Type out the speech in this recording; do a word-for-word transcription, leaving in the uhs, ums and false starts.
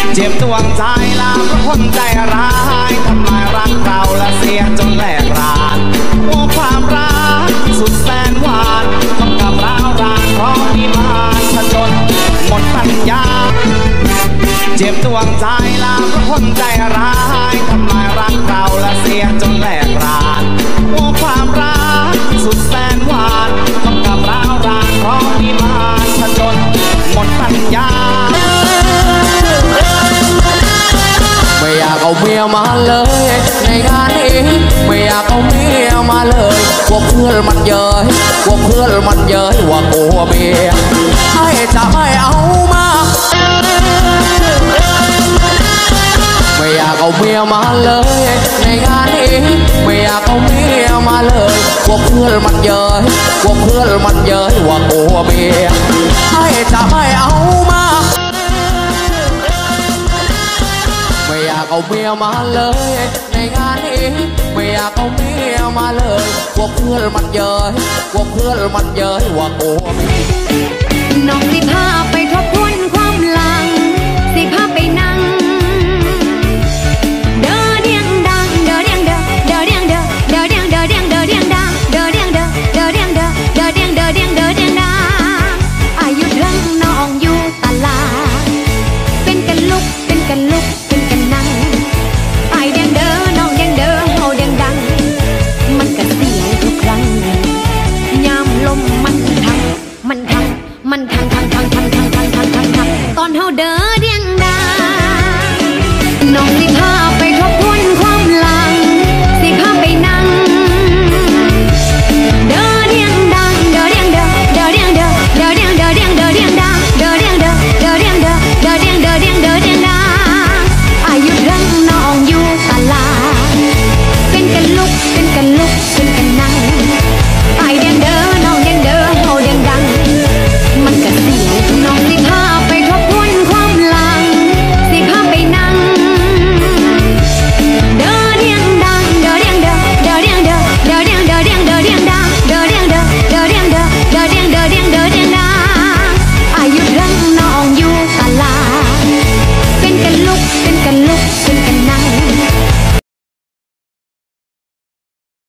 เจ็บดวงใจลาเพราะคนใจร้ายทำลายรักเราและเสียจนแหลกรานโอ้ความรักสุดแสนหวานต้องกับร้าวรานเพราะมีมารผจญหมดปัญญาเจ็บดวงใจลาเพราะคนใจร้ายทำลายรักเราและเสียจนแหลกรานโอ้ความรักสุดแสนหวานต้องกับร้าวรานเพราะมีมารผจญหมดปัญญาไม่อยากเอาเมียมาเลยในงานนี้ไม่อยากเอาเมียมาเลยกลัวเพื่อนมันเย้ยกลัวเพื่อนมันเย้ยว่ากลัวเมียให้จะไม่เอามาไม่อยากเอาเมียมาเลยในงานนี้ไม่อยากเอาเมียมาเลยกลัวเพื่อนมันเย้ยกลัวเพื่อนมันเย้ยว่ากลัวเมียให้จะไม่เอามาไม่อยากเอาเมียมาเลยในงานนี้ไม่อยากเอาเมียมาเลยกลัวเพื่อนมันเย้ยกลัวเพื่อนมันเย้ยว่ากลัวเมียน้องสิพาไปทบทวนความหลังสิพาไปนั่งเด้อเดียงดังเด้อเดียงเด้อเด้อเดียงเด้อเด้อเดียงเด้อเดียงเด้อเดียงดังเด้อเดียงเด้อเด้อเดียงเด้อเด้อเดียงเด้อเดียงเด้อเดียงดังอายุเรื่องน้องอยู่ตลาดเป็นกันลุกเป็นกันลุกเป็นกันนั่งไอเดียงเด้อน้องเดียงเด้อเฮาเดียงดังมันก็เสียงทุกครั้งยามลมมันทังมันทังมันทังทังทังทังทังทังทังทังทังตอนเฮาเด้อเดียงดังน้องสิพา